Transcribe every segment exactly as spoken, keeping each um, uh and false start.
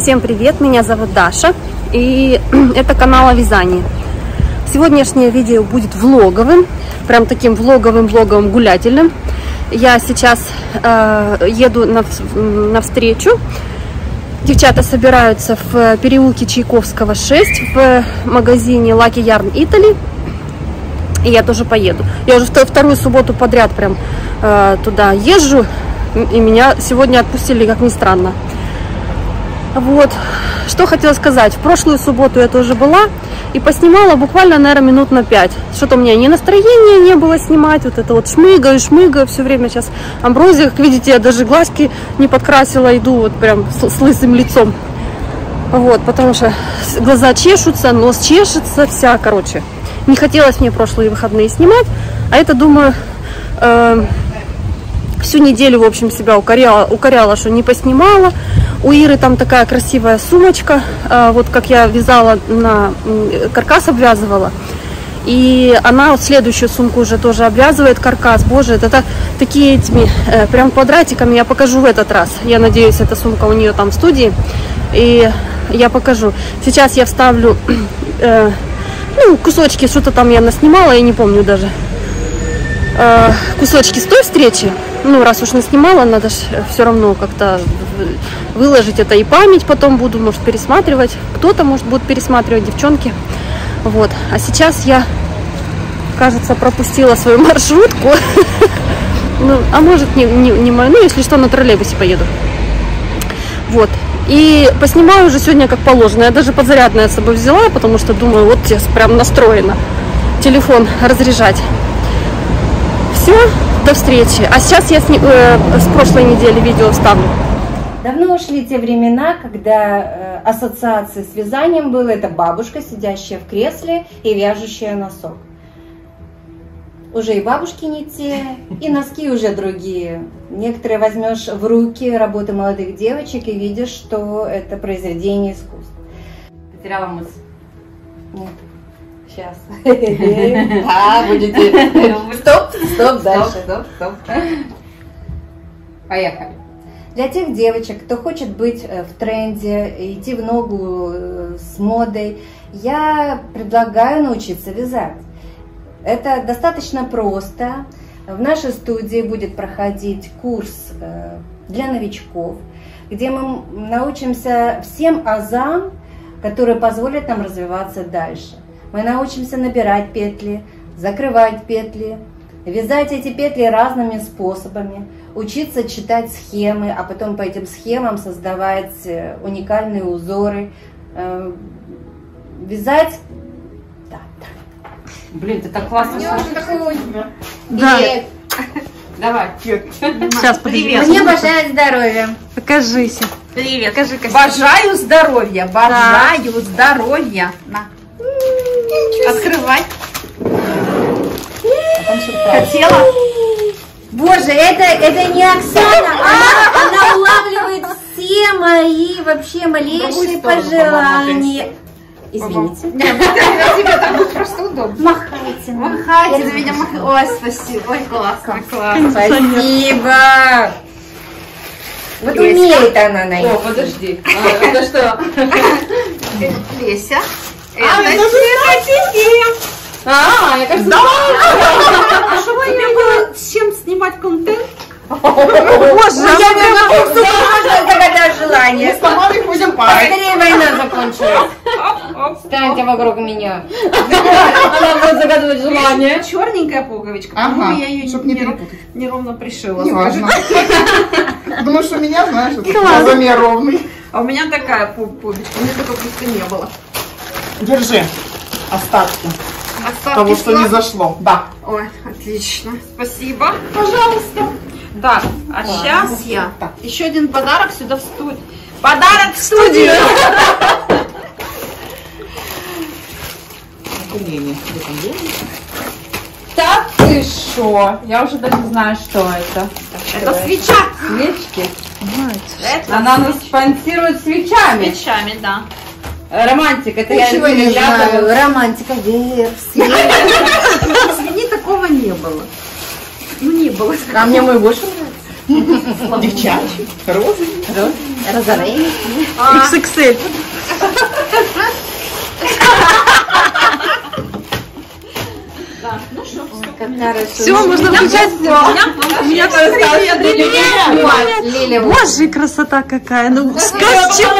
Всем привет, меня зовут Даша, и это канал о вязании. Сегодняшнее видео будет влоговым, прям таким влоговым-влоговым гулятельным. Я сейчас э, еду на, на встречу. Девчата собираются в переулке Чайковского шесть в магазине Lucky Yarn Italy. И я тоже поеду. Я уже вторую субботу подряд прям э, туда езжу. И меня сегодня отпустили, как ни странно. Вот, что хотела сказать. В прошлую субботу я тоже была и поснимала буквально, наверное, минут на пять. Что-то у меня ни настроения не было снимать. Вот это вот шмыгаю, шмыгаю все время. Сейчас амброзия, как видите, я даже глазки не подкрасила. Иду вот прям с, с лысым лицом. Вот, потому что глаза чешутся, нос чешется, вся, короче. Не хотелось мне прошлые выходные снимать. А это, думаю... Э Всю неделю, в общем, себя укоряла, укоряла, что не поснимала. У Иры там такая красивая сумочка, вот как я вязала, на каркас обвязывала. И она вот следующую сумку уже тоже обвязывает каркас. Боже, это так, такие этими прям квадратиками я покажу в этот раз. Я надеюсь, эта сумка у нее там в студии. И я покажу. Сейчас я вставлю э, ну, кусочки, что-то там я наснимала, я не помню даже. Э, кусочки с той встречи. Ну, раз уж наснимала, надо же все равно как-то выложить это, и память потом буду, может, пересматривать. Кто-то, может, будет пересматривать, девчонки. Вот. А сейчас я, кажется, пропустила свою маршрутку. Ну, а может, не, не, не мою. Ну, если что, на троллейбусе поеду. Вот. И поснимаю уже сегодня как положено. Я даже подзарядное с собой взяла, потому что думаю, вот сейчас прям настроена телефон разряжать. Все. До встречи. А сейчас я с, э, с прошлой недели видео вставлю. Давно ушли те времена, когда э, ассоциация с вязанием была это бабушка, сидящая в кресле и вяжущая носок. Уже и бабушки не те, и носки уже другие. Некоторые возьмешь в руки работы молодых девочек и видишь, что это произведение искусства. Потеряла мысль? Нет. Сейчас. Да, будете. Стоп, стоп, дальше. Стоп, стоп, стоп. Поехали. Для тех девочек, кто хочет быть в тренде, идти в ногу с модой, я предлагаю научиться вязать. Это достаточно просто. В нашей студии будет проходить курс для новичков, где мы научимся всем азам, которые позволят нам развиваться дальше. Мы научимся набирать петли, закрывать петли, вязать эти петли разными способами, учиться читать схемы, а потом по этим схемам создавать уникальные узоры, вязать. Да, да. Блин, ты так классно. Да. Давай. Сейчас, привет. Мне бажаю здоровья. Покажись. Привет. Покажи, бажаю здоровья. Бажаю да. здоровья. На. Открывай. Хотела. Боже, это, это не Оксана. Она, она улавливает все мои вообще малейшие пожелания. Извините. Тебе так будет просто удобно. Махайте. Махайте на меня. Ой, спасибо. Ой, классно, классно. Спасибо. Вот умеет она найти. О, подожди. Это что? Леся. А, это все А, я кажется, да! А чтобы тебе было с чем снимать контент? Боже, я не могу загадать желание. Мы с тобой будем парой. Скорее война закончилась. Встаньте вокруг меня. Она будет загадывать желание. Черненькая пуговичка. Ага, я ее чтобы не перепутать. неровно пришила. Не важно. Потому что у меня, знаешь, размер ровный. А у меня такая пуговичка. У меня такой просто не было. Держи остатки. Остатки того, что не зашло. Да. Ой, отлично. Спасибо. Пожалуйста. Так, а Ладно. сейчас я Так. еще один подарок сюда в студию. Подарок в студию. Так ты шо? Я уже даже не знаю, что это. Это свеча. Свечки. Это Она нас спонсирует свечами. свечами, да. Романтик, это я Ничего не знаю. Романтика вверх, свет. Извини, такого не было. Ну, не было. А мне мой больше нравится. Девчачий, розовый. Розовый. икс икс эль. Все, можно включать. Меня Лиля, Боже, красота какая. Ну, скажи, чего?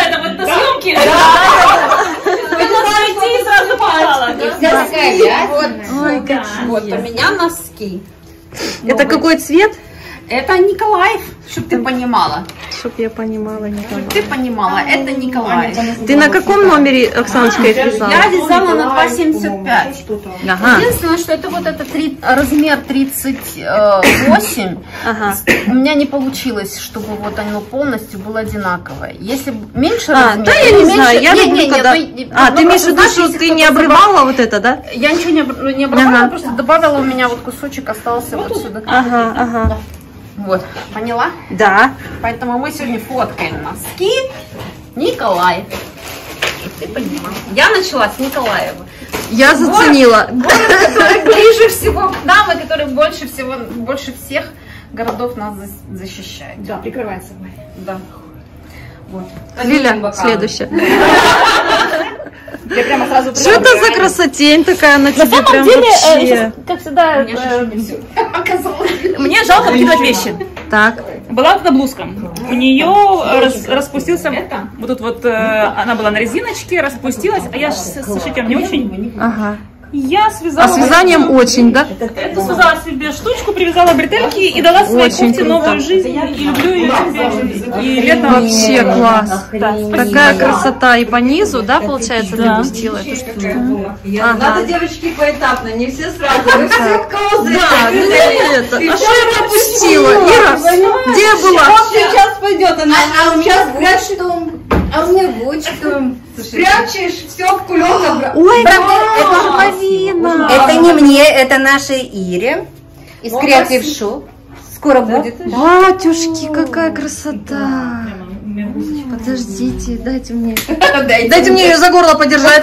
вся такая грязная. Ой, какие. Вот, у меня носки. Это какой цвет? Это Николаев, чтобы ты понимала. Чтоб я понимала, не Чтоб ты понимала, это Николаев. Ты на каком номере, Оксаночка, их вязала? Я вязала на два семьдесят пять. Ага. Единственное, что это вот это три, размер тридцать восемь. Ага. У меня не получилось, чтобы вот оно полностью было одинаковое. Если б меньше А, размера, да я или не меньше- знаю, я Не, люблю, не, не, когда... ну, и- А, ну, ты имеешь в просто, виду, знаешь, что если ты не кто-то обрывала вот это, да? Я ничего не, об- ну, не обрывала, Ага. просто добавила, у меня вот кусочек остался вот сюда. Ага, ага. Вот, поняла? Да. Поэтому мы сегодня фоткаем носки Николаев. Чтоб ты понимала. Я начала с Николаева. Я заценила. Город, который ближе всего к нам и который больше всего, больше всех городов нас за- защищает. Да, прикрывает собой. Да. Вот. Лиля, следующая. Я прямо сразу Что это за красотень такая на тебе прям вообще? как всегда, Мне же не все оказалось. мне жалко выкидывать вещи. Так. Была вот эта блузка. У нее рас- распустился... Вот тут вот, э, она была на резиночке, распустилась, а я ж с с шитьем не очень. Ага. Я связала... А с вязанием очень, да? Это связала себе штучку, привязала бретельки и дала своей Очень кофте круто. новую жизнь. И люблю ее теперь. И летом Вообще класс. Охренеть. Такая красота и по низу, да, получается, ты Да. пустила эту штучку? Надо, Ага. девочки, поэтапно, не все сразу. Вы все козы. Да, ну не это. А что я пропустила? Ира, где я была? Вот сейчас пойдет она. А у меня Сейчас вот прячешь, что? А у меня вот что? спрячешь, все в кулек. Ой, Правда, это половина. Это не мне, это нашей Ире из Creative Shop. Скоро будет. Батюшки, какая красота. Подождите, дайте мне. Дайте мне ее за горло подержать.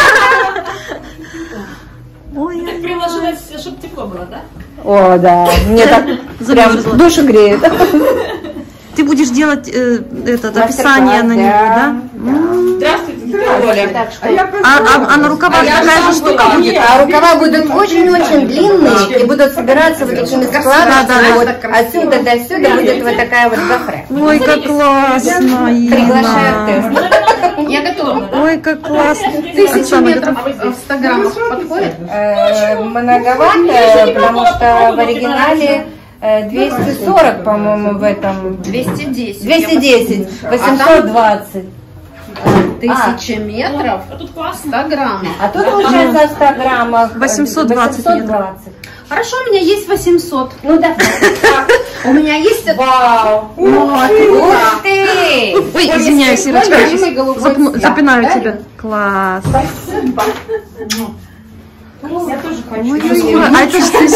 Ой, Так приложилось, чтобы тепло было, да? О, да, мне так замерзла. прям душу греет. Ты будешь делать э, этот описание на него, да? М. Здравствуйте, Оля. А, а- а на рукавах такая же штука будет? А рукава будут очень-очень длинные и будут собираться вот такими складочками. Вот отсюда до сюда будет вот такая вот гофре. Ой, как классно, Приглашаю Инна. в тест. Я готова. Ой, как классно. Тысячу Оксана, метров в сто граммах подходит? Э, Многовато, потому что в оригинале э, двести сорок, по-моему, в этом. двести десять. двести десять, восемьсот двадцать. Тысяча метров А тут классно. сто граммов. А тут получается в ста граммах э, восемьсот двадцать восемьсот двадцать. Хорошо, у меня есть восемьсот. Ну да. У меня есть... Вау! Ух ты! Ой, извиняюсь, Ирочка, я любимый сейчас голубой запну- цвет. запинаю тебя. Класс. Я тоже хочу. Ой, а это что?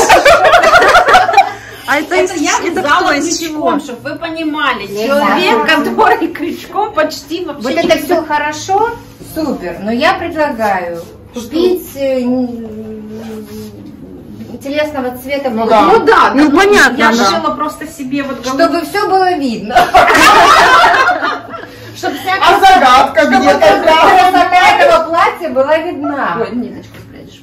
А это, Это из- я это вязала кто, из чего? крючком, чтобы вы понимали. Я Человек, знаю. который крючком почти вообще Вот не это все хорошо, супер, но я предлагаю купить э, н- телесного цвета Ну блузу, да, Ну, да, понятно, Я да. шила просто себе вот голову. чтобы все было видно. Чтобы вся А загадка чтобы где-то там. красота этого платья была видна. Ой, ниточку спрячешь.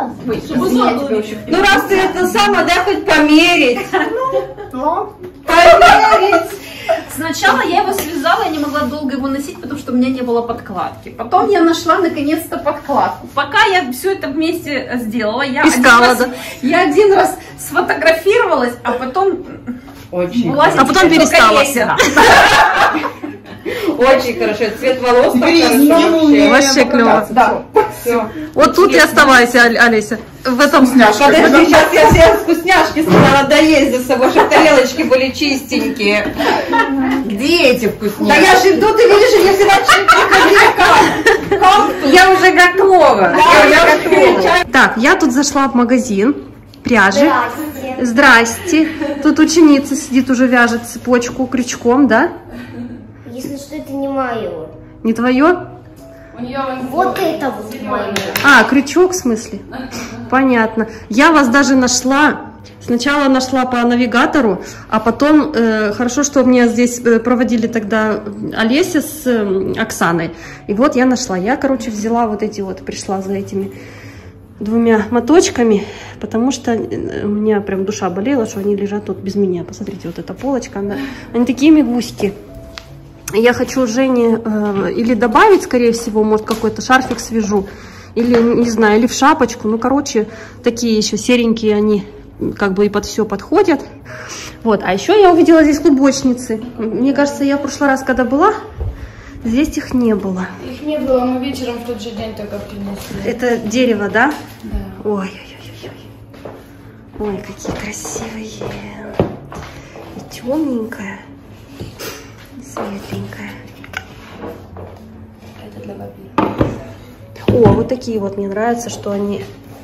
Ну раз ты это сама, да, хоть померить. Сначала я его связала, я не могла долго его носить, потому что у меня не было подкладки. Потом я нашла наконец-то подкладку. Пока я все это вместе сделала, я, Искала, один, раз, да? я один раз сфотографировалась, а потом Очень. влазить А потом теперь только перестала. лезет. Очень хорошо. Цвет волос так Теперь хорошо не вообще. умею Вообще клево. Да. Все. Вот тут и оставайся, Оль- Олеся. В этом Вкусняшка. Подожди, сейчас я все вкусняшки сказала, доесть за собой, чтобы тарелочки были чистенькие. Где эти Да вкусняшки? я же иду, ты видишь, я всегда чуть как. Я уже готова. Я уже готова. Так, я тут зашла в магазин пряжи. Здрасте. Тут ученица сидит, уже вяжет цепочку крючком, да? Если что, это не мое. Не твое? Вот это вот мое. А, крючок в смысле? Понятно. Я вас даже нашла Сначала нашла по навигатору, а потом, э, хорошо, что меня здесь проводили тогда Олеся с э, Оксаной. И вот я нашла. Я, короче, взяла вот эти вот, пришла за этими двумя моточками, потому что у меня прям душа болела, что они лежат тут без меня. Посмотрите, вот эта полочка, она, они такие мягусики. Я хочу Жене э, или добавить, скорее всего, может, какой-то шарфик свяжу, или, не знаю, или в шапочку. Ну, короче, такие еще серенькие они, как бы и под все подходят. Вот, а еще я увидела здесь клубочницы. Мне кажется, я в прошлый раз, когда была, здесь их не было. Их не было, мы вечером в тот же день только принесли. Это дерево, да? Да. Ой-ой-ой-ой. Ой, какие красивые. И темненькая, и светленькая. Это для бабы. О, вот такие вот мне нравятся, что они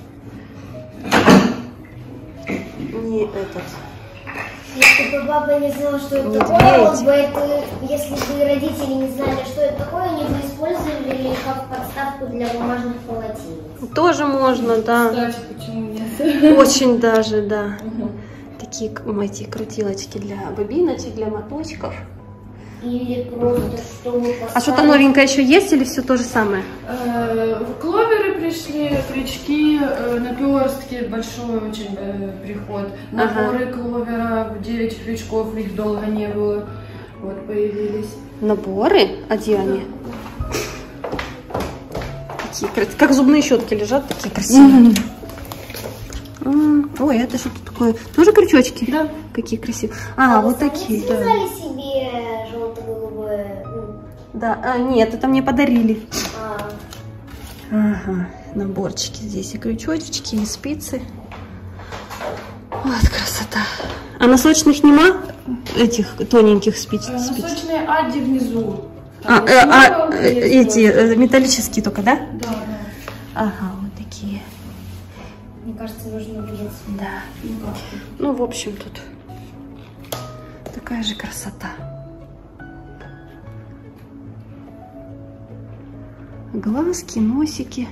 не этот. Если бы папа не знал, что это Не такое, медведь. он бы это, если бы родители не знали, что это такое, они бы использовали как подставку для бумажных полотенец. Тоже можно, да. Кстати, почему нет? Очень даже, да. Такие м, эти крутилочки для бобиночек, для моточков. Или просто чтобы поставить... А что-то новенькое еще есть или все то же самое? Э, Кловеры пришли, крючки, э, наперстки, большой очень э, приход. Наборы кловера, девять крючков, их долго не было. Вот появились. Наборы? А где они? Такие, кра- как зубные щетки лежат, такие красивые. М, Ой, это что-то такое? Тоже крючочки? Да. Какие красивые. А, вот такие. Да. Связали себе желто-голубое... ну, Да, а, нет, это мне подарили. а, Ага, наборчики здесь и крючочки, и спицы. Вот красота. А носочных нема? Этих тоненьких спиц? Э, спиц? Носочные адди внизу. А, Там э, а, снова э, есть эти тоже. э, металлические только, да? Да, да. Ага, вот такие. мне кажется, нужно будет... Да. Ну, в общем, тут такая же красота. Глазки, носики,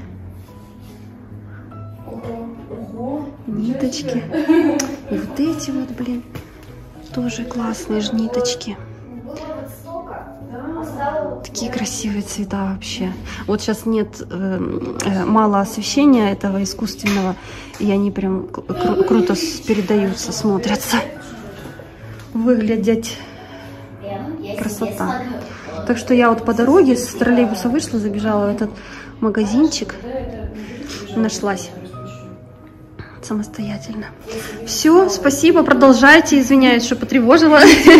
Ого. ниточки. И вот эти вот, блин, тоже классные же ниточки. Было вот столько, а стало... Такие красивые цвета вообще. Вот сейчас нет, э, э, мало освещения этого искусственного, и они прям кру- круто с- передаются, смотрятся. Выглядят. Красота. Так что я вот по дороге с троллейбуса вышла, забежала в этот магазинчик, нашлась самостоятельно. Все, спасибо, продолжайте, извиняюсь, что потревожила.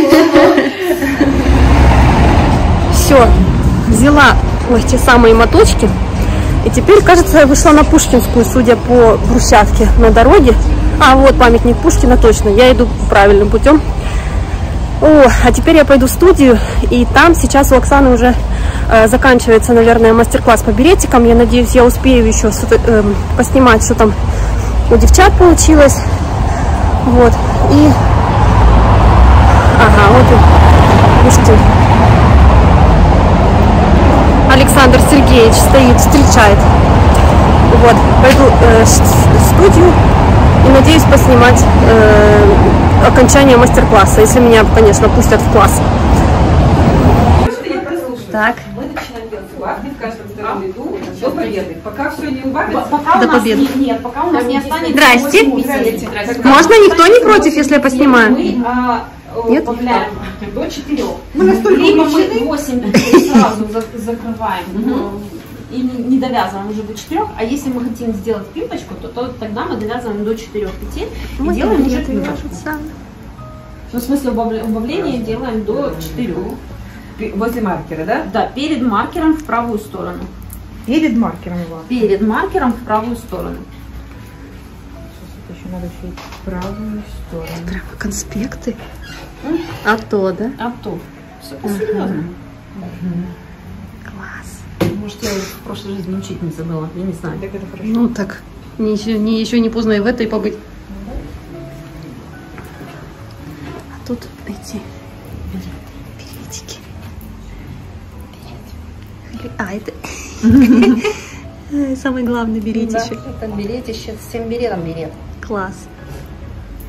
Все, взяла ой, те самые моточки, и теперь, кажется, я вышла на Пушкинскую, судя по брусчатке на дороге. А, вот памятник Пушкина, точно, я иду правильным путем. О, а теперь я пойду в студию, и там сейчас у Оксаны уже э, заканчивается, наверное, мастер-класс по беретикам. Я надеюсь, я успею еще э, поснимать, что там у девчат получилось. Вот, и... Ага, вот и Пушкин. Александр Сергеевич стоит, встречает. Вот, пойду э, в студию и надеюсь поснимать э, окончание мастер-класса, если меня, конечно, пустят в класс. Так. Мы начинаем делать убавки в каждом втором ряду до победы. Пока все не убавится. Пока До у нас победы. не- нет, пока у нас не останется Здрасте. восемь петель. Можно? Никто не против, если я поснимаю? Мы а, Нет? убавляем до четырех. Либо мы восемь петель сразу за- закрываем ну, и не не довязываем уже до четырех, а если мы хотим сделать пимпочку, то, то тогда мы довязываем до четырех петель и делаем уже пимпочку. Ну, в смысле убавля- убавление делаем до четырех. Возле маркера, да? Да, перед маркером в правую сторону. Перед маркером его. Перед маркером в правую сторону. Еще надо еще в правую сторону. Прямо конспекты. А то, да? А то. Все по-серьезному. Класс. Может, я в прошлой жизни учительница была, я не знаю. Так это хорошо. Ну так, не, еще, не, еще не поздно и в этой побыть. А тут эти беретики. Берет. А, это самый главный беретище. Это беретище, с всем беретом берет. Класс.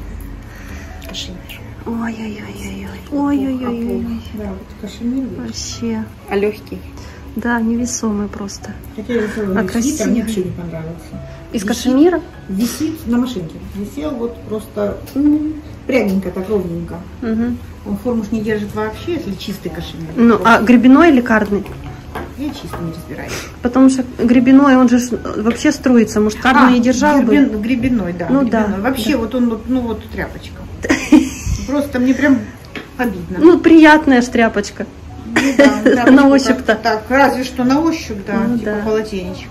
Кашемир. Ой-ой-ой-ой. Ой-ой-ой-ой. Да, вот кашемир. Вообще. А легкий? Да, невесомый просто. А красивый. Мне вообще не понравился. Из кашемира? Висит на машинке. Висел вот просто прягненько, так ровненько. Угу. Он форму ж не держит вообще, если чистый кашемир. Ну, а гребеной или кардный? Я чисто не разбираюсь. Потому что гребеной, он же вообще струится. Может, кардный а, и держал гребен, бы? Гребеной, да. Ну гребеной. да. Вообще да. вот он, ну вот тряпочка. Просто мне прям обидно. Ну, приятная ж тряпочка. Ну, да, на ощупь-то. Так, разве что на ощупь, да, ну, типа да. полотенечко.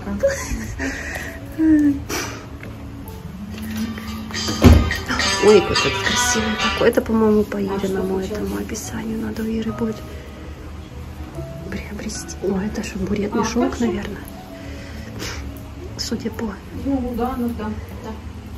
Ой, какой красивый такой. Это, по-моему, по Ириному этому описанию надо у Иры будет приобрести. Ой, это что, буретный шелк, наверное. Судя по... Ну да, ну да. да.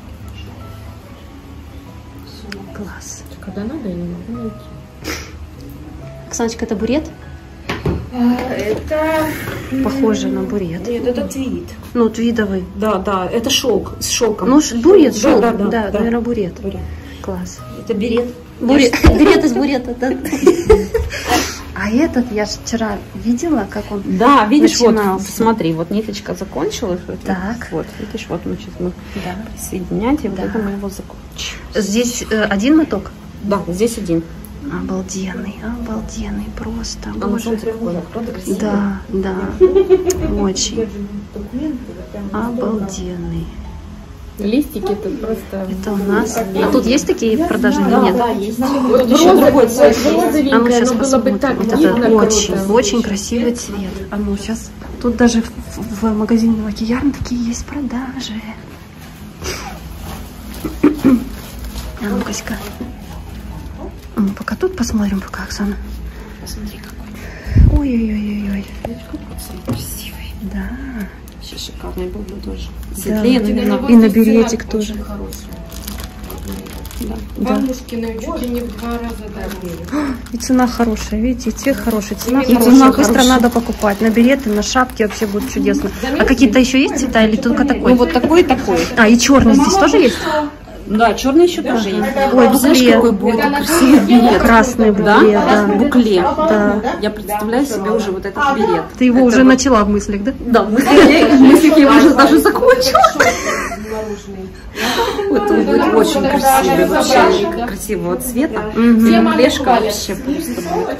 Класс. Когда надо, я не могу найти. Оксаночка, это бурет? Это... Похоже на бурет. Нет, это твид. Ну, твидовый. Да, да, это шелк, с шелком. Ну, бурет, да, шелк. да, Да, да, да. наверное, бурет. Бурет. Класс. Это берет. Бурет, берет из бурета, да. А этот я же вчера видела, как он Да, видишь, начинался. вот, смотри, вот ниточка закончилась. Вот, Так. Вот, видишь, вот мы сейчас мы Да. присоединять, и Да. вот это мы его закончим. Здесь э, один моток? Да, здесь один. Обалденный, обалденный просто. А на Боже. солнце какой? Правда красивый? Да, да. Очень. Обалденный. Листики тут просто... Это у нас. А тут есть такие в продаже или нет? Да, есть. Вот еще другой цвет есть. А ну сейчас посмотрим. Вот это очень, очень красивый цвет. А ну сейчас. Тут даже в, в магазине Макияр такие есть продажи. А ну, Каська. Ну, пока тут посмотрим, пока, Оксана. Посмотри, какой. Ой-ой-ой-ой. Красивый. Да. Вообще шикарный был бы тоже. Да. Светлее, наверное. И на беретик тоже. Да. Бабушкины чуть ли не в два раза дороже. И цена хорошая, видите, и цвет хороший, цена И хорошая. цена Быстро хорошая. надо покупать. На береты, на шапки вообще будет чудесно. А какие-то еще есть цвета или только такой? Ну вот такой и такой. А, и черный здесь тоже есть? Да, черный еще тоже есть. Ой, Знаешь, букле. какой будет красивый берет? Красный букле, Да? да. Букле. Да. Я представляю себе уже вот этот берет. Ты его Это уже вот- начала в мыслях, да? Да, в мыслях в мыслях я уже даже закончила. Вот он будет очень красивый, вообще красивого цвета. Буклешка вообще просто будет.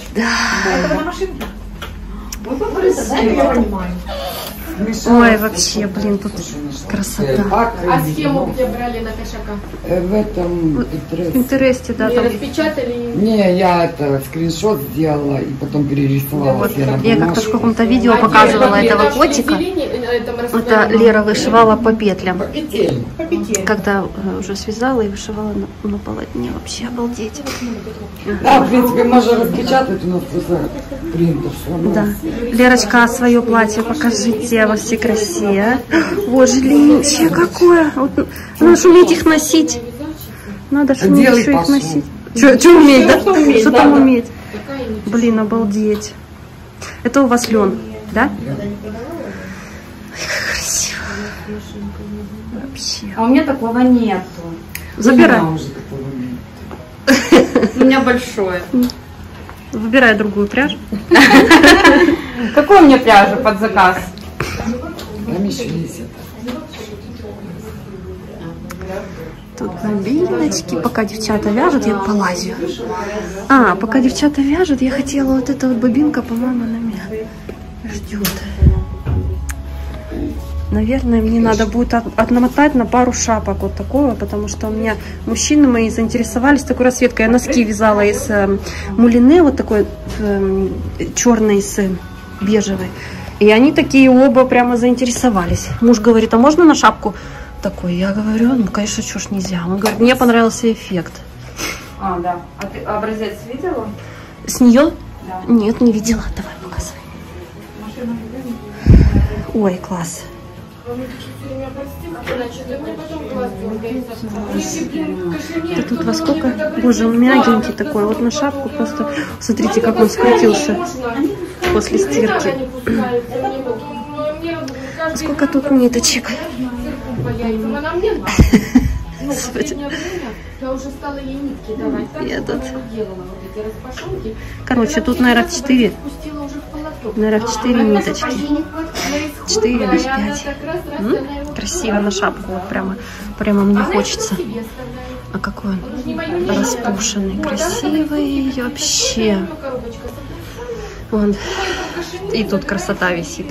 Ой, вообще, блин, тут красота. А схему где брали на кошака? Э, В этом В Pinterest. Пинтересте, да, И там. распечатали? Не, я это скриншот сделала и потом перерисовала себе на Я как-то в бумажку. каком-то видео А показывала где этого там котика. разделили, э, там Это распечатали? Лера вышивала по петлям. Петель. Когда э, уже связала и вышивала на, на полотне. Вообще обалдеть. Да, в принципе, можно распечатать, у нас просто принтер все равно. Да. Лерочка, а свое платье покажите во всей красе. Боже, длиннющее какое. Вот, надо же уметь их носить. Надо же уметь Делай еще их посуд. носить. Что уметь, да? Что там уметь? Блин, обалдеть. Это у вас лен, да? Ой, как красиво. Вообще. А у меня такого нету. Забирай. Она уже такого нет. У меня большое. Выбирай другую пряжу. Какой у меня пряжа под заказ? Там еще есть это. Тут бобиночки, пока девчата вяжут, я полазю. А, пока девчата вяжут, я хотела вот эта вот бобинка, по-моему, на меня ждет. Наверное, мне надо будет от- отмотать на пару шапок вот такого, потому что у меня мужчины мои заинтересовались такой расцветкой. Я носки вязала из э, мулине, вот такой э, черной с э, бежевой. И они такие оба прямо заинтересовались. Муж говорит, а можно на шапку такой? Я говорю, ну, конечно, чё ж нельзя. Он говорит, мне понравился эффект. А, да. А ты образец видела? С нее? Да. Нет, не видела. Давай, показывай. Ой, класс. Да тут во сколько? Боже, он мягенький такой. Вот на шапку просто... Смотрите, как он скрутился после стирки. Сколько тут ниточек? Я уже стала ей нитки давать. Так, Этот. делала вот эти распашонки. Короче, тут, наверное, четыре. Спустила уже в полоток. Наверное, четыре ниточки. четыре четыре или пять. М? Красиво на шапку. Вот прямо, прямо мне хочется. А какой он распушенный, красивый вообще. Вон. И тут красота висит.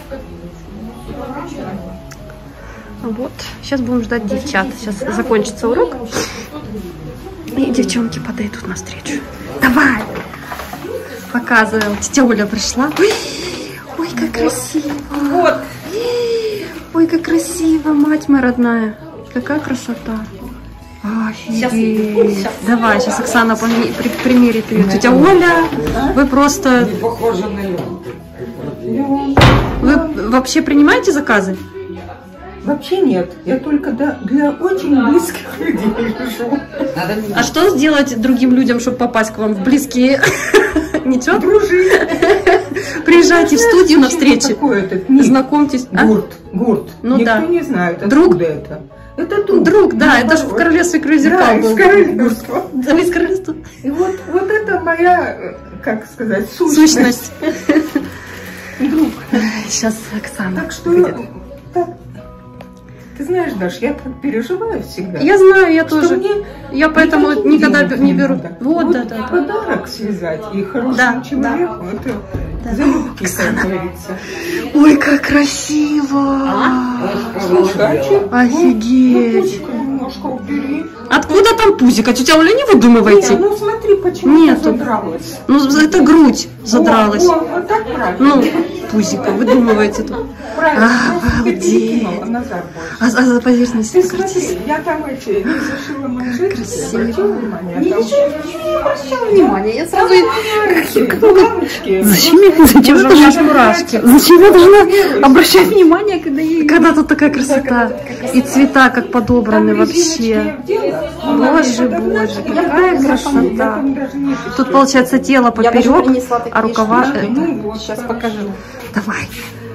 Вот. Сейчас будем ждать девчат. Сейчас закончится урок. И девчонки подойдут навстречу. Давай! Показываем. Тетя Оля пришла. Ой, ой, как красиво. Вот. Ой, как красиво, мать моя родная. Какая красота. Офигеть. Сейчас. Давай, сейчас Оксана при, при, примерит ее. Тетя Оля, вы просто... Не похожа на лен. Вы вообще принимаете заказы? Вообще нет. Я только для, для очень близких людей пишу. А что сделать другим людям, чтобы попасть к вам в близкие? Ничего? Дружить. Приезжайте в студию на встречу. Знакомьтесь. Гурт. Гурт. Ну Никто да. не знает, Друг? откуда это. Это друг. Друг, да, это же в королевстве Крузеркал Да, был. из королевства. Да, из королевства. И вот, вот это моя, как сказать, сущность. Сущность. Друг. Сейчас Оксана. Так что, так, ты знаешь, Даш, я так переживаю всегда. Я знаю, я что тоже. Мне Я поэтому никогда не беру. надо. Вот, Вот да, да, да. подарок связать и хорошему Да, человеку, это Да. залюбки, как говорится. Ой, как красиво! Слушай, Офигеть! немножко убери. Откуда там пузика? Тетя Оля, не выдумывайте. Не, ну смотри, почему Нету. задралась. Ну, это грудь задралась. Вот, вот, вот так правильно. Ну, пузика, выдумываете тут. Правильно, просто ты Обалдеть. перекинула назад больше. А, а за поверхность Ты покрутись. смотри, я там эти не зашила манжеты, Красиво. обратила внимание, Не, там ничего, не обращала внимания. Я сразу... лампочки. Зачем я, зачем я должна мурашки? Зачем я должна обращать внимание, когда я... Когда тут такая красота. И цвета как подобраны вообще. Боже, боже, какая красота. Тут получается тело поперек, а рукава... Ну, Сейчас покажу. Давай.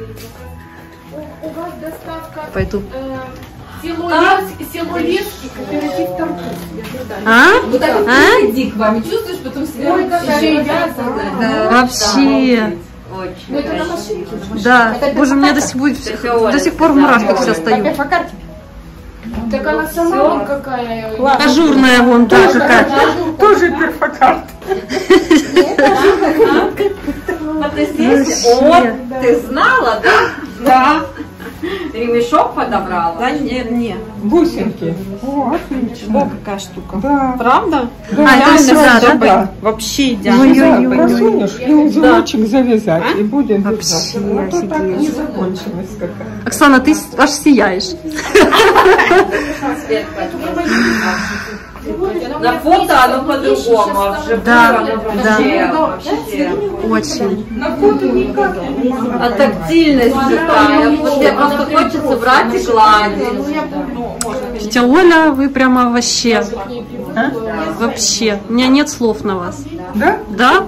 У вас доставка Пойду. э, село Лес- село Лески, кооператив торгов. А? Вот так вот А? иди к вам, чувствуешь, потом себя Ой, какая еще красота. Да. Вообще. Ну это на машинке. Да. Боже, у меня до сих, будет, до сих пор в мурашках все стою. Так она сама какая. Ажурная вон, да, какая. Тоже перфокарт. Фотосессия. Вот, ты знала, да? Да. Ремешок подобрала? Да, не, не. Бусинки. О, отлично. О, какая штука. Да. Правда? А, это сюда, да? Да. Вообще идеально. Ой-ой-ой. Просунешь и узелочек завязать, и будет Вообще держаться. Вот то так офигеть. не закончилась какая. Оксана, ты с- аж сияешь. На фото оно по-другому, а вживую Да, оно да. вообще, вообще. Очень. На фото никак не могла. А тактильность такая. Вот мне просто хочется брать и гладить. Тетя Оля, вы прямо вообще. Вообще. У меня нет слов на вас. Да? Да?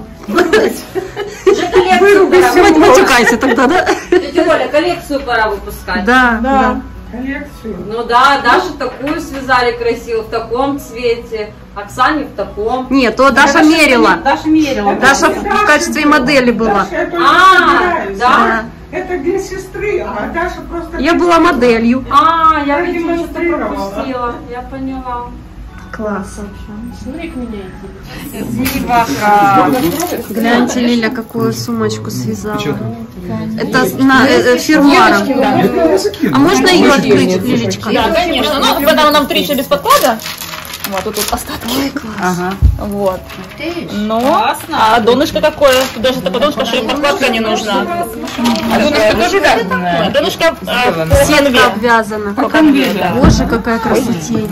Вырубись. Мать- Матюкайся тогда, да? Тетя Оля, коллекцию пора выпускать. Да, да. Коллекцию. Ну да, Дашу такую связали красиво, в таком цвете, Оксане в таком. Нет, то Даша мерила. Даша мерила. Даша в качестве модели была. Даша, я только А, собираюсь. да? Это для сестры, а Даша просто... Я была моделью. А, я, видимо, что-то Продемонстрировала. пропустила. Я поняла. Класс. Смотри, к меня Гляньте, Лиля, какую сумочку связала. Это с- на э, э, фирмуаром. А можно ее открыть, Лилечка? Да, конечно. Ну, когда нам встреча без подклада, вот тут, тут остатки. Ой, класс. Вот. Ну, а донышко какое? Тут даже такое донышко, что и подкладка не нужна. А донышко тоже да? Донышко а, по Сетка конве. обвязана. По конве, да. Боже, какая красотень.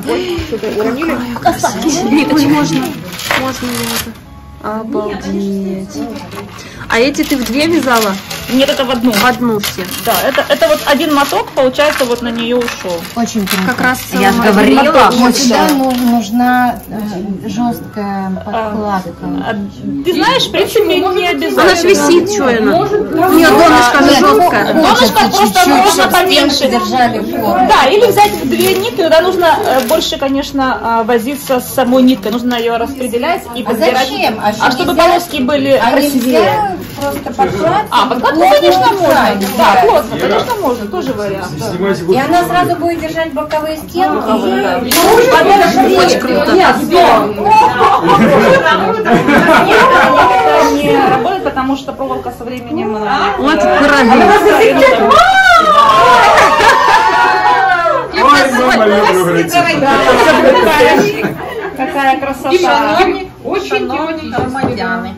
Ой, можно. Можно я это? Обалдеть. А эти ты в две вязала? Нет, это в одну. В одну все. Да, это, это вот один моток, получается, вот на нее ушел. Очень круто. Как раз я же один говорила, моток. вот сюда нужна, нужна э, жесткая подкладка. А, ты знаешь, в принципе, не обязательно. Она ж висит, что она? Нет, донышко же жесткое. Донышко просто можно поменьше. Держали форму. Да, или взять две нитки, тогда нужно э, больше, конечно, э, возиться с самой ниткой. Нужно ее распределять и А подбирать. зачем? А, А чтобы полоски были а красивее. нельзя просто подкладку? А, подкладку, конечно, можно. Да, плотно, конечно, можно. Тоже вариант. Да. И она сразу будет держать боковые стенки. Очень круто. Нет, это не работает, потому что проволока со временем... Вот правильно. Какая красота. Очень громадяны.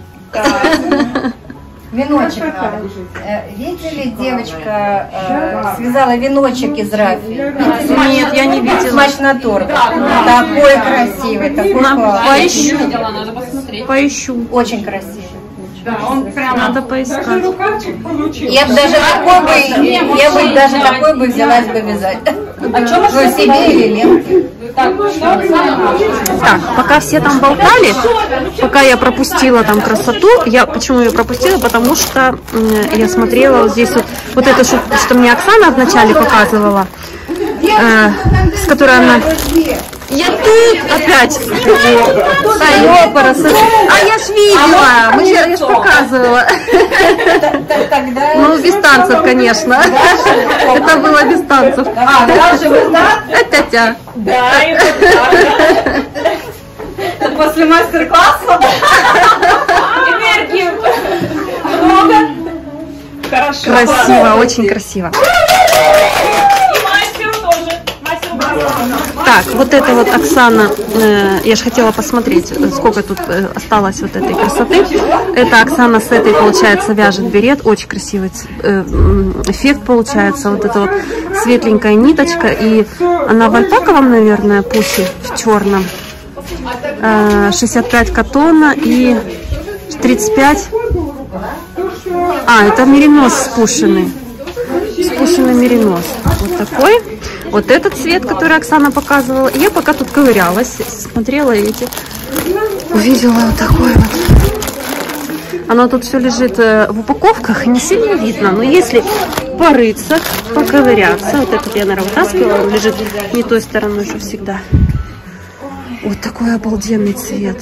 Веночек надо. Э, Видели, девочка э, связала веночек из рафии? Нет, я не видела. Смач на торт. Такой красивый, такой классный. Поищу. Надо посмотреть. Поищу. Очень красивый. Да, он прям Надо поискать. даже рукавчик получился. Я бы даже такой бы, я бы даже такой бы взялась бы вязать. А что Ну, себе или ленты. Так, Так, пока все там болтали, пока я пропустила там красоту, я почему ее пропустила, потому что м, я смотрела вот здесь вот, вот это, что, что мне Оксана вначале показывала, э, с которой она... Я тут опять. А, ёпарас. А я ж видела, мы же, я ж показывала. Тогда... Ну, без танцев, конечно. Это было без танцев. А, даже вы Это тя. Да, и вот так. после мастер-класса? Энергии много. Хорошо. Красиво, очень красиво. И мастеру тоже. Мастеру бросала. Так, вот это вот Оксана, э, я же хотела посмотреть, сколько тут э, осталось вот этой красоты. Это Оксана с этой, получается, вяжет берет. Очень красивый э, эффект получается. Вот это вот светленькая ниточка. И она в альпаковом, наверное, пухе, в черном. Э, шестьдесят пять катона и тридцать пять. А, это меринос спушенный. Спушенный меринос. Вот такой. Вот этот цвет, который Оксана показывала. И я пока тут ковырялась, смотрела эти, увидела вот такой вот. Оно тут все лежит в упаковках, не сильно видно. Но если порыться, поковыряться, вот этот я, наверное, вытаскивала, он лежит не той стороной, что всегда. Вот такой обалденный цвет.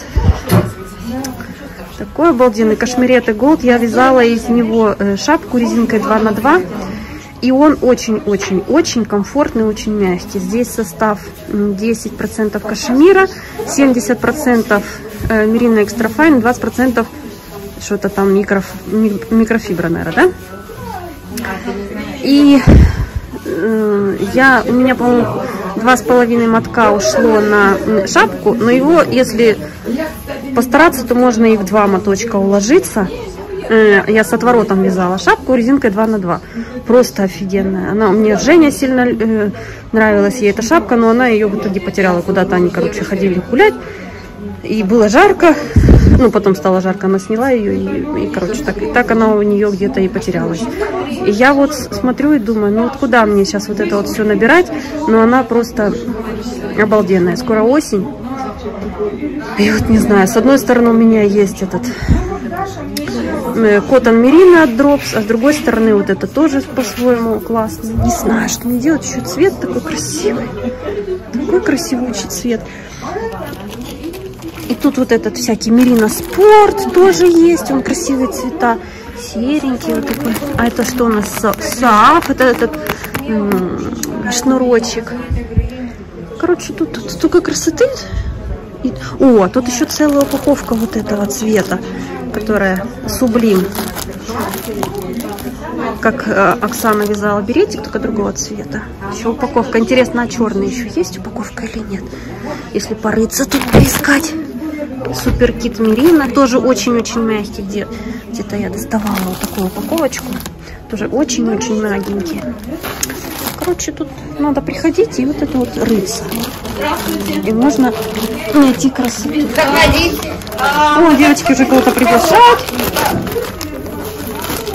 Такой обалденный кашмирет и голд. Я вязала из него шапку резинкой два на два. И он очень-очень-очень комфортный, очень мягкий. Здесь состав десять процентов кашемира, семьдесят процентов мерино экстрафайн, двадцать процентов что-то там микро, микрофибра, наверное, да? И э, я, у меня, по-моему, два с половиной мотка ушло на шапку, но его, если постараться, то можно и в два моточка уложиться. Я с отворотом вязала шапку резинкой два на два. Просто офигенная. Она мне Женя сильно э, нравилась ей эта шапка, но она ее в итоге потеряла. Куда-то они, короче, ходили гулять. И было жарко. Ну, потом стало жарко, она сняла ее. И, и короче, так, и так она у нее где-то и потерялась. И я вот смотрю и думаю, ну вот куда мне сейчас вот это вот все набирать? Но она просто обалденная. Скоро осень. И вот не знаю, с одной стороны у меня есть этот... Cotton Merino от Drops, а с другой стороны вот это тоже по-своему классно. Не знаю, что мне делать, еще цвет такой красивый. Такой красивучий цвет. И тут вот этот всякий Merino Sport тоже есть, он красивые цвета. Серенький вот такой. А это что у нас? Саф, это этот м-м, шнурочек. Короче, тут, тут столько красоты. И... О, тут еще целая упаковка вот этого цвета, которая сублим. Как э, Оксана вязала беретик, только другого цвета. Еще упаковка. Интересно, а черный еще есть упаковка или нет? Если порыться, тут поискать. Супер Кит Мерино. Тоже очень-очень мягкий. Где, где-то я доставала вот такую упаковочку. Тоже очень-очень мягенький. Короче, тут надо приходить и вот это вот рыться. И можно найти красоту. О, девочки уже кого-то приглашают.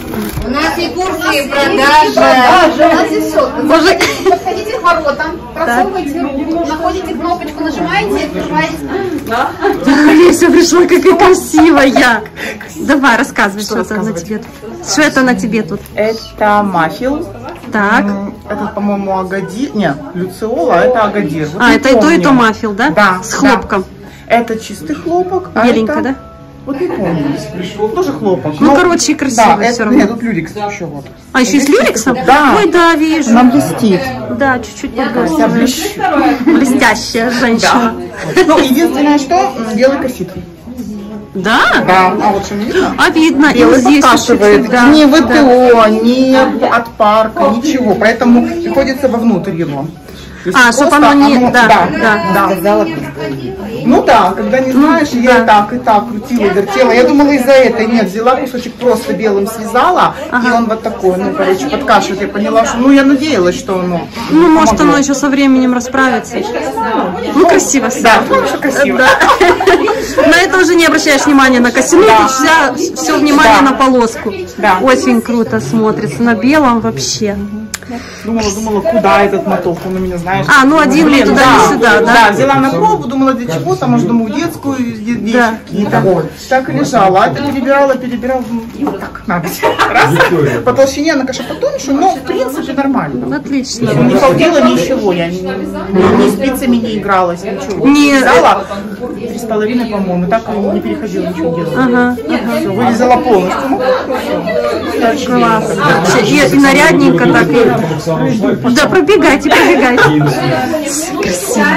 У нас и курсы, и продажи. У нас и все. Боже. Подходите к воротам, просовываете руку, находите кнопочку, нажимаете, открываете. Олеся пришла, какая красивая. Давай, рассказывай, что, что это на тебе тут. Что это на тебе тут? Это мафил. Так. Это, по-моему, агадир. Нет, люциола, это агадир. Вот а, это помню. и то, и то мафил, да? Да. С хлопком. Да. Это чистый хлопок. Беленько, а это... да? Вот не помню. Тоже хлопок. Ну, но... короче, красиво да, все это... равно. Нет, тут люрекс еще вот. А, еще и с люрексом? Да. Ой, да, вижу. Она блестит. Да, чуть-чуть Я блещу. Блестящая женщина. Да. Ну, единственное, что белый корсет. Да? Да. А вот что не видно? А видно. Белый и вот здесь подкашивает. да. Ни ВТО, да. ни от парка, ничего. Поэтому приходится вовнутрь его. А, чтобы оно не... оно... Да, да, да. да. Ну да, когда не знаешь, ну, я да. и так, и так крутила, вертела. Я думала, из-за этого нет, взяла кусочек просто белым связала, ага. и он вот такой, ну, короче, подкашивает. Я поняла, что, ну, я надеялась, что оно... Ну, помогло. Может, оно еще со временем расправится. Ну, красиво. Да, хорошо, красиво. Да. На это уже не обращаешь внимания на косину, да. вся, все внимание да. на полоску. Да. Очень круто смотрится, на белом вообще. Думала, думала, куда этот моток, он у меня, знаешь. А, ну один блин, туда, да, не сюда, да? Да, взяла на пробу, думала, для чего, там, может, думаю, детскую вещи да, какие-то. Да. Так и лежала, а это перебирала, перебирала, ну, так надо. Раз, по толщине она, конечно, потоньше, но, в принципе, нормально. Отлично. Не халдела ничего, я ни, ни, ни спицами не игралась, ничего. Не... Вязала три с половиной, по-моему, так и не переходила, ничего делать. Ага, ага. Все, вырезала полностью, ну, все. Класс. И, и нарядненько так, и... Да, пробегайте, пробегайте. Красиво.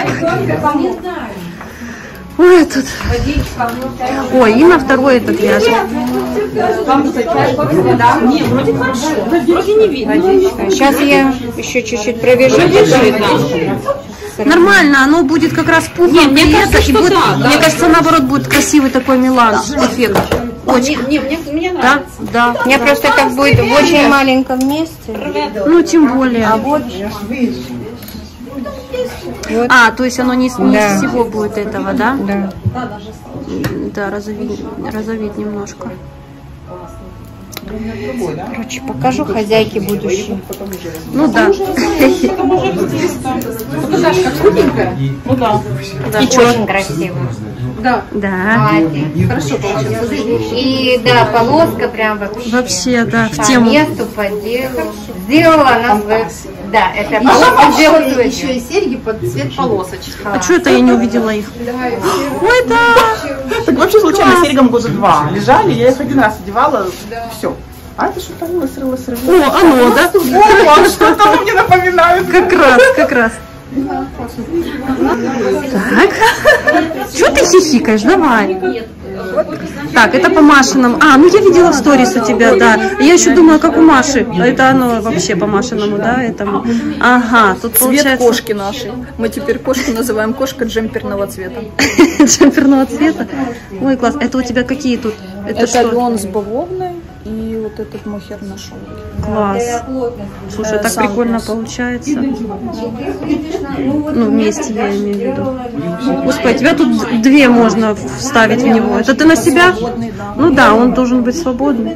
Ой, тут. Ой, и на второй этот вяжет. Не, вроде хорошо. Вроде не видно. Сейчас я еще чуть-чуть провяжу. Нормально, оно будет как раз пухом. Мне кажется, что будет, да, да. Мне кажется, наоборот, будет красивый такой мелан эффект. Очень. Не, мне, мне нравится. Да, да. Мне просто так будет в очень маленьком месте. Ну, тем более. А вот... Вот. А, то есть оно не, не да. из всего будет этого, да? Да. Да, разовить, разовить немножко. Короче, покажу хозяйке будущей. Ну да. Ну да. И очень красиво. Да. Да. Хорошо получилось. И да, полоска прям вообще. Вообще, да, в по тему. месту, по делу. Сделала она свой... Да, это полоска делает. Еще и серьги под цвет полосочек. А что это я не увидела их? Ой, да. Так вообще случайно серьгам года два лежали, я их один раз одевала, все. А это что-то лысры, лысры. О, оно, да? О, что-то мне напоминает. Как раз, как раз. Так. Что ты хихикаешь? Давай. Так, это по Машиному. А, ну я видела в сторис у тебя, да. Я еще думала, как у Маши. Это оно вообще по Машиному, да? Этому. Ага, тут Цвет получается... кошки нашей. Мы теперь кошку называем кошка джемперного цвета. Джемперного цвета? Ой, класс. Это у тебя какие тут? Это, это лен с бавовной и вот этот мохер на шелке. Класс. Слушай, так Сам прикольно класс. Получается. Ну, вместе я имею в виду. Господи, тебя тут две можно вставить в него. Это ты на себя? Ну да, он должен быть свободный.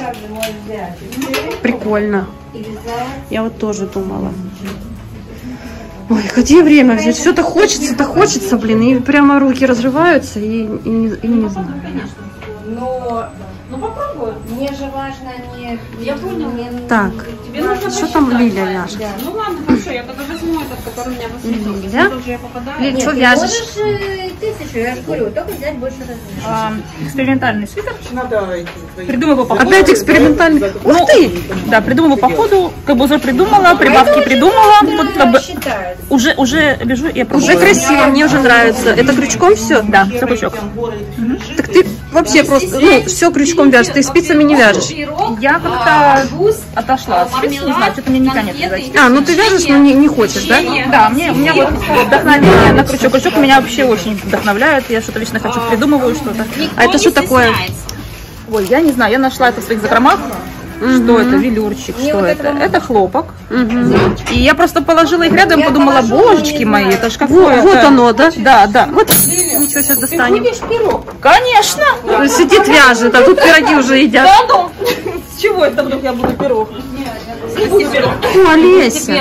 Прикольно. Я вот тоже думала. Ой, где время взять? Все-то хочется-то хочется, блин. И прямо руки разрываются, и, и, не, и не знаю. Но... Ну попробуй. Мне же важно не... Я понял. Так, что там Лиля вяжет? Да. Ну ладно, хорошо, я тогда возьму этот, который у меня высветился. Лиля? Лиля, что вяжешь? Можешь э, тысячу, я же говорю, только взять больше размера. А, экспериментальный свитер. Надо Придумал его по ходу. Опять экспериментальный. Ух ты! Да, придумала его по ходу, как бы уже придумала, прибавки придумала. Тут как бы уже, уже вяжу и опробую. Уже красиво, мне уже нравится. Это крючком все? Да, все крючок. Угу. Так ты вообще просто, ну, все крючком вяжешь, ты спицами не вяжешь. Я как-то отошла от спиц, не знаю, что-то мне не тянет вязать. А, ну ты вяжешь, но не, не хочешь, да? Да, мне, у меня вот вдохновение на крючок. Крючок меня вообще очень вдохновляет, я что-то вечно хочу, придумываю что-то. А это что такое? Ой, я не знаю, я нашла это в своих закромах. Что это? Велюрчик, что это? Это хлопок. И я просто положила их рядом, подумала, божечки мои, это ж какое-то... Вот оно, да? Да, да. Вот. Ничего, сейчас достанем. Конечно! Сидит, вяжет, а тут пироги уже едят. Да, ну. чего это вдруг я буду пирог? О, Олеся.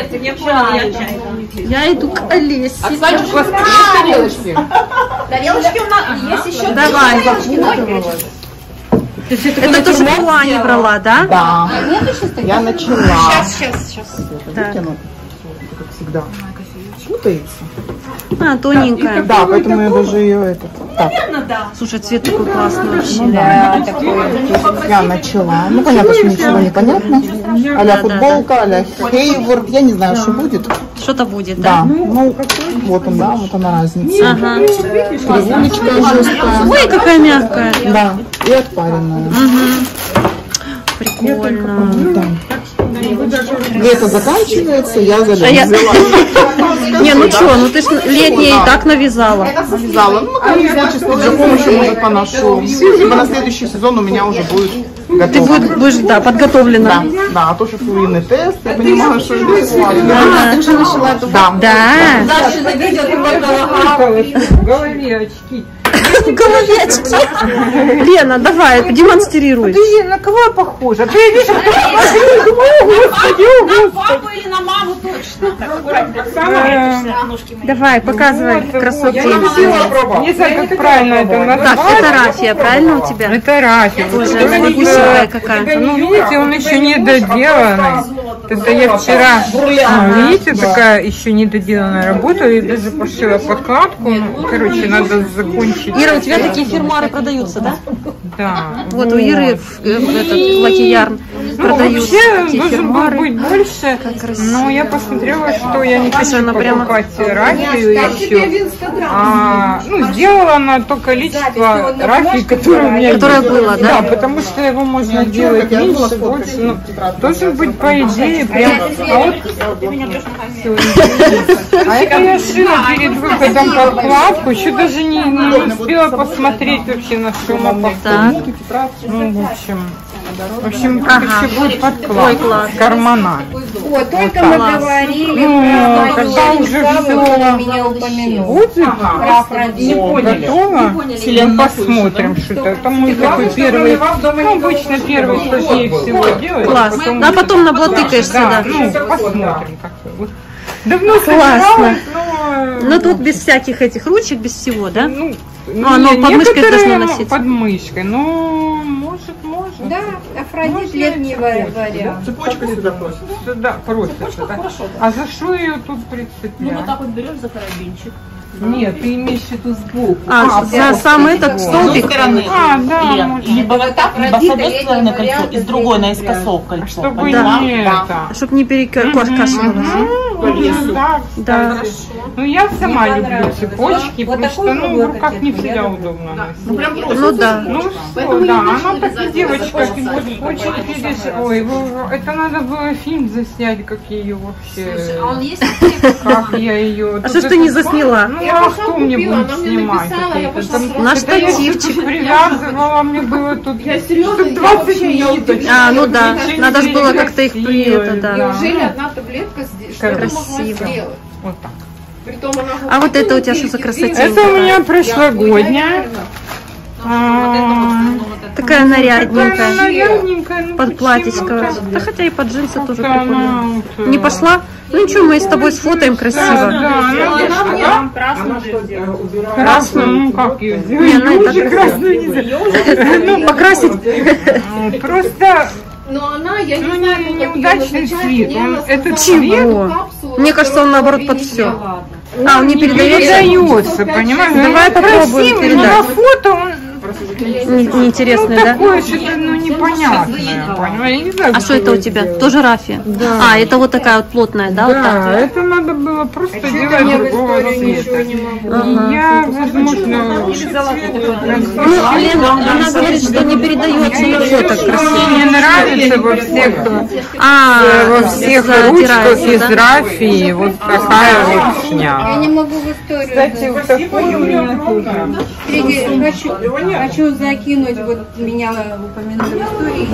Я иду к Олесе. А, кстати, у вас есть тарелочки? Тарелочки у нас есть еще. Давай. Это тоже в плане брала, да? Да. Я начала. Сейчас, сейчас, сейчас. Так. Как всегда. Путается. А, тоненькая. Да, поэтому я даже ее этот. Так. Слушай, цвет такой классный вообще. Ну, да, такой. Я начала. Ну, понятно, что ничего не понятно. А-ля футболка, а-ля Хейворд. Я не знаю, что будет. Что-то будет, да? Да. Ну, вот он, да, вот она разница. Ага. Кривулечка жесткая. Ой, какая мягкая. Да, и отпаренная. Угу. Прикольно. Да. Лето заканчивается, я за а я... Не, ну что, ну ты ж летнее и так навязала. Навязала. Ну, конечно, за помощью, может, поношу. Либо на следующий сезон у меня уже будет готово. Ты будешь, будешь да, подготовлена. Да, да, а то, что флуидный тест, я понимаю, что это бесплатно. Да, ты уже начала эту... Да. Да. Дальше на видео ты в голове очки. В голове очки. Лена, давай, демонстрируй. Ты на кого я похожа? Ты видишь, кто на папу или на маму точно. Давай, показывай красоту. Не знаю, как правильно это назвать. Так, это рафия, правильно у тебя? Это рафия. Боже, она гусевая какая. Ну, видите, он еще не доделанный. Это я вчера, ну, видите, такая еще недоделанная работа. И даже пошила подкладку. Ну, короче, надо закончить. Ира, у тебя такие фермуары продаются, да? Да. Вот у Иры в, в этот лакеярн продаются вообще такие должен был фермуары. быть больше, но я посмотрела, что я не хочу покупать рафию еще. А, ну, сделала на то количество рафии, которое у меня Которое есть. было, да? Да, потому что его можно делать меньше, больше. Ну, должен быть, по идее, прям... А вот... А это я шила перед выходом подкладку, еще даже не, не успела посмотреть вообще на шумопах. Ну, в общем... В общем, тут Ага. еще будет подкладка с карманами. О, только Вот мы так. говорили, Ну, про когда уже Павла все меня упомянул. будет, Про Афродиту. готово, ну, посмотрим, что это. Это мой такой первый, ну, обычно первый сложнее всего делать. Класс. Потом, А потом наблатыкаешься, да, да. ну, посмотрим, как вот. Давно Классно. собиралась, но... Но тут без всяких этих ручек, без всего, да? Ну, Ну, оно не, под мышкой некоторые должно носить. под мышкой, но может, может. Да, Афродит Может, летний хочется, вариант. Цепочка сюда просит. Да, просится, да. А за что ее тут прицеплять? Ну вот так вот берешь за карабинчик. Нет, ты имеешь в виду сбоку. А, за сам этот столбик? А, да, может. Либо вот так, либо с одной стороны кольцо, и с другой наискосок кольцо. Чтобы Да. не это. Чтобы не перекашивалось. Ну, да, Да. Ну, я сама люблю цепочки, потому что, ну, в руках не всегда удобно носить. Ну да. Ну, все, да, она так и девочка, цепочек, видишь, ой, вы- это надо было фильм заснять, как я ее вообще, А он есть? как я ее... А что ж ты не засняла? Ну, а кто мне будет снимать? какие-то там- На это я штативчик. тут привязывала, мне было тут, тут двадцать ниточек. А, ну да. Ничего не Надо же было как-то их при красиво, это, да. Неужели одна таблетка здесь? Что ты могла Красиво. сделать? Вот так. Притом она А вот это у тебя что за красотень? Это у меня прошлогодняя. А, Такая Такая нарядненькая. нарядненькая, ну, Под почему платьечко. так? Да хотя и под джинсы тоже Как-то прикольно. она вот, Не э, пошла? Ну ничего, мы с тобой сфотаем Да, красиво. да, она красную, ну как ее Не, сделать? она и Ну, так уже красную нельзя. Ну, покрасить. А, Просто, Но она, я не ну, знаю, не- как неудачный её цвет. назначать. Он, Мне этот она цвет Чего? капсулу Мне кажется, он наоборот под и все. ладно. А, он не не передается? передается, понимаешь? Давай Он попробуем красивый, но передать. на фото он Не- Неинтересный, ну, да? такое что-то, ну, непонятное, понимаешь? Я не знаю, А что это у тебя? Тоже рафия? Да. А, это вот такая вот плотная, да? Вот Да, так? это надо было просто делать другого цвета. Ага. Я, возможно, Ну, Лена, она говорит, что не передается на фото красиво. мне нравится во всех, А, во всех ручках задирается, из да? рафии вот такая вот Я шняга. не могу в историю. Кстати, вот такой у меня тоже. Среди- хочу, хочу закинуть, вот меня упомянули в истории.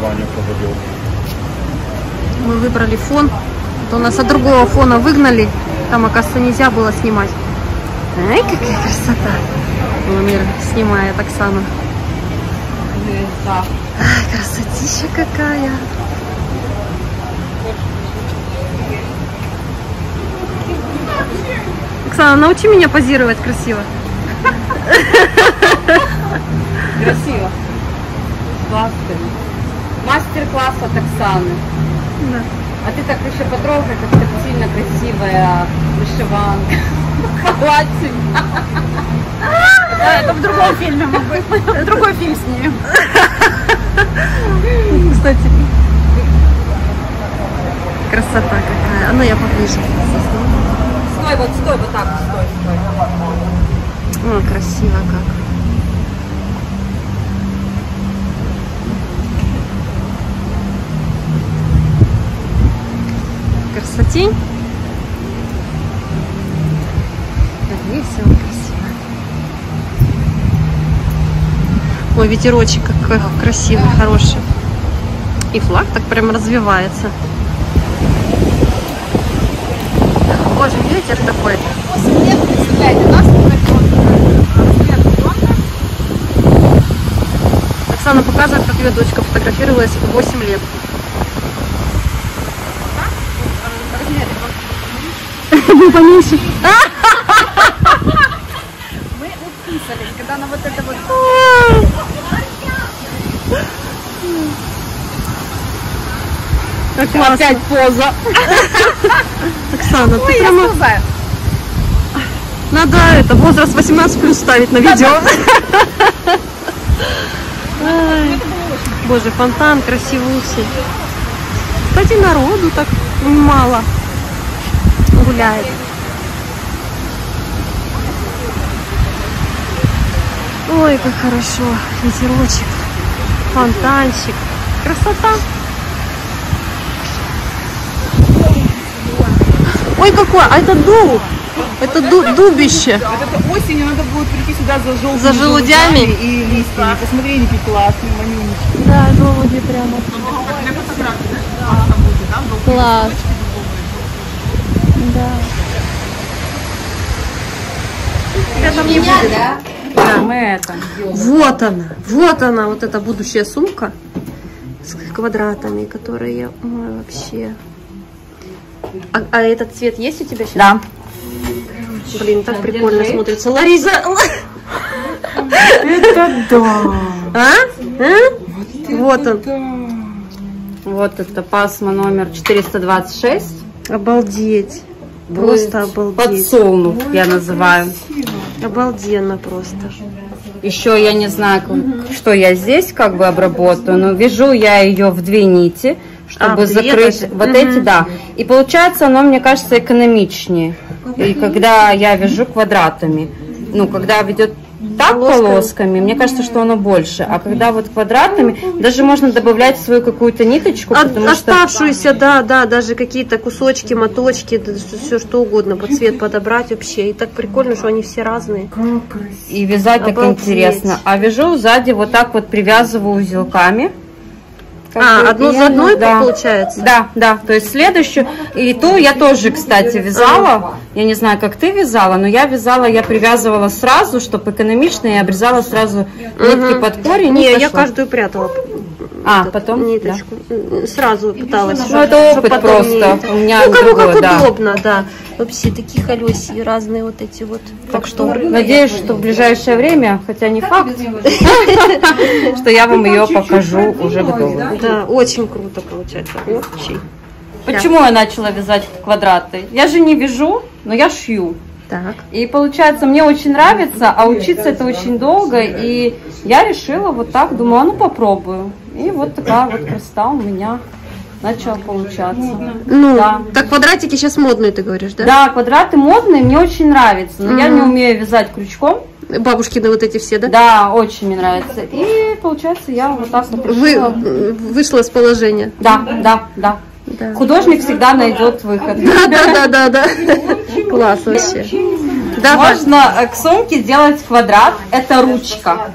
Мы выбрали фон. То нас от другого фона выгнали. Там, оказывается, нельзя было снимать. Ай, какая красота. Вон Ира снимает Оксана. Да. Ай, красотища какая. Оксана, научи меня позировать красиво. Красиво. Классно. Мастер-класс от Оксаны. Да. А ты так еще потрогай, как сильно красивая вышиванка. Халатик. Да, это в другом фильме мы будем. Другой фильм снимем. Кстати, красота какая. А ну я поближе. Стой, вот стой, вот так, стой, стой. О, красиво как. Красотень. Так весело, красиво. Ой, ветерочек какой красивый, хороший. И флаг так прям развивается. Боже, ветер такой. Оксана показывает, как ее дочка фотографировалась в восемь лет. Мы поменьше. Мы уписались, когда она вот это вот... Как классно. Опять поза. Оксана, Ой, ты я прямо... сползаю. Надо это, возраст восемнадцать плюс ставить на видео. Ай, боже, фонтан красивущий. Кстати, народу так мало гуляет. Ой, как хорошо. Ветерочек, фонтанчик. Красота. Ой, какое! А это дуб! Это ду дубище. Вот это осенью надо будет прийти сюда за желудями, за желудями и листьями. Посмотри, какие классные, манюнички. Да, желуди прямо. Класс. Да. Это не будет, да? Да, мы это. Вот она, вот она, вот эта будущая сумка с квадратами, которые, ой, вообще. А, а этот цвет есть у тебя сейчас? Да. Блин, так прикольно смотрится. Лариса! Это да. А? А? Вот он. Вот это пасма номер четыреста двадцать шесть. Обалдеть. Просто обалдеть. Подсолнух я называю. Обалденно просто. Еще я не знаю, что я здесь как бы обработаю, но вяжу я ее в две нити, чтобы а, закрыть это? вот угу. эти, да. И получается оно, мне кажется, экономичнее. И когда я вяжу квадратами, ну, когда ведет так полосками. полосками, мне кажется, что оно больше. А когда вот квадратами, даже можно добавлять свою какую-то ниточку. От, потому оставшуюся, что... да, да, даже какие-то кусочки, моточки, да, все что угодно, под цвет подобрать вообще. И так прикольно, что они все разные. И вязать так Обалдеть. Интересно. А вяжу сзади вот так вот привязываю узелками. Как а, бы, одну за одной, да. получается? Да, да, то есть следующую. И ту я тоже, кстати, вязала. Я не знаю, как ты вязала, но я вязала, я привязывала сразу, чтобы экономично, и обрезала сразу нитки угу. под корень. Не, я каждую прятала. А, потом? Ниточку. Да. Сразу пыталась. Ну, это опыт просто. Не... У меня ну, кому другое, как да. удобно, да. Вообще, такие колеси разные вот эти вот. Так что, надеюсь, что в ближайшее время, хотя не факт, что я вам ее покажу уже готовую. Да, очень круто получается. Очень. Почему я начала вязать квадраты? Я же не вяжу, но я шью. Так. И получается, мне очень нравится, а учиться это очень долго, и я решила вот так, думаю, а ну попробую. И вот такая вот красота у меня начала получаться. Ну, да. Так квадратики сейчас модные, ты говоришь, да? Да, квадраты модные, мне очень нравится, но mm-hmm. я не умею вязать крючком. Бабушкины вот эти все, да? Да, очень мне нравится. И получается, я вот так вот решила. Вы, вышла из положения. Да, да, да. Да. Художник всегда найдет выход. Да, да, да, да, да. Класс вообще. Можно к сумке сделать квадрат. Это ручка.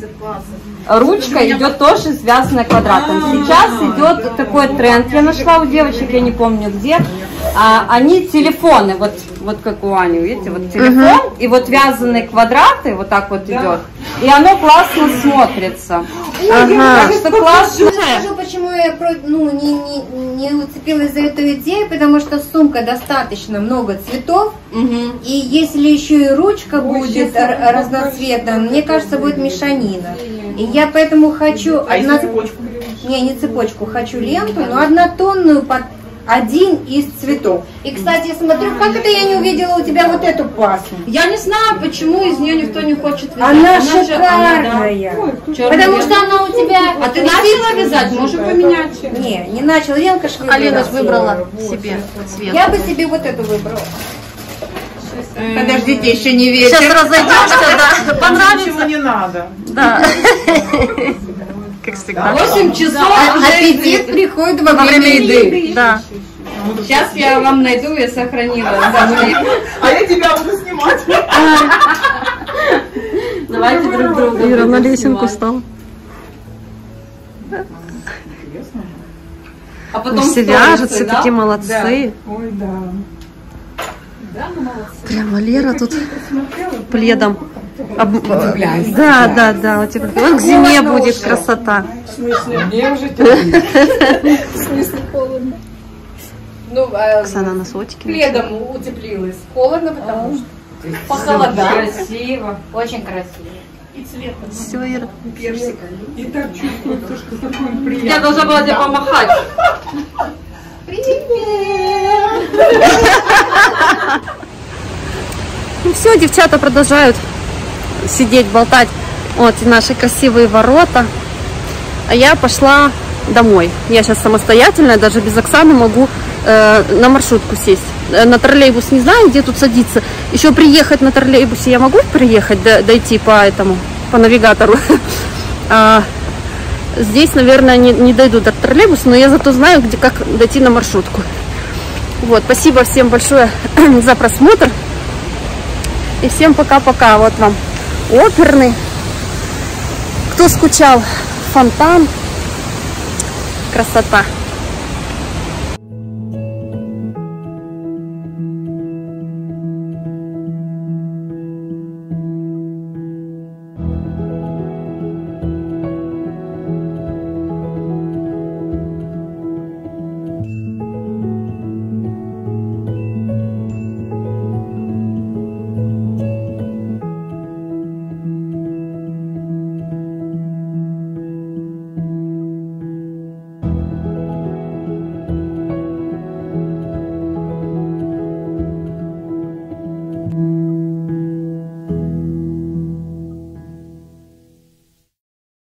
Ручка идет тоже связанная квадратом. Сейчас идет такой тренд, я нашла у девочек, я не помню где. а они телефоны, вот, вот как у Ани, видите, вот телефон, uh-huh. и вот вязаные квадраты, вот так вот да. идет, и оно классно смотрится. Ага. Так что классно. Скажу, почему я ну, не, не, не уцепилась за эту идею, потому что сумка достаточно много цветов, угу. и если еще и ручка Ой, будет разноцветная, мне кажется, будет мешанина. И я поэтому хочу... А одна... цепочку? Не, не цепочку, хочу ленту, но однотонную под один из цветов. И, кстати, я смотрю, как это я не увидела у тебя вот эту пасму? Я не знаю, почему из нее никто не хочет вязать. Она, она шикарная. Же, она, да. Потому что она у тебя... А ты начала вязать? Можем поменять. Не, не начала. Ленка ж выбрала. Алина выбрала себе цвет. Я бы себе вот эту выбрала. Подождите, еще не вечер. Сейчас разойдешься, да. Понравится. Ничего не надо. Да. Как всегда. восемь часов. Аппетит приходит во время еды. Да. Сейчас я вам найду, я сохранила. А я тебя буду снимать. Давайте друг друга. Ира на лесенку стала. А потом все вяжут, все такие молодцы. Ой, да. Прямо Лера тут пледом. Об... Да, да, да. Вот к зиме будет красота. В смысле? Мне уже тепло. В смысле холодно? Ну, а Оксана носочки. пледом утеплилась. Холодно, потому что похолодало. Красиво. Очень красиво. И цветом. Все, Ира. Персик. И так чувствую, что такой он приятный. Я должна была тебе помахать. Ну все, девчата продолжают сидеть, болтать. Вот и наши красивые ворота. А я пошла домой. Я сейчас самостоятельно, даже без Оксаны могу э, на маршрутку сесть. На троллейбус не знаю, где тут садиться. Еще приехать на троллейбусе я могу приехать, до, дойти по этому, по навигатору. А здесь, наверное, не, не дойду до троллейбуса, но я зато знаю, где, как дойти на маршрутку. Вот, спасибо всем большое за просмотр. И всем пока-пока. Вот вам оперный. Кто скучал, фонтан. Красота.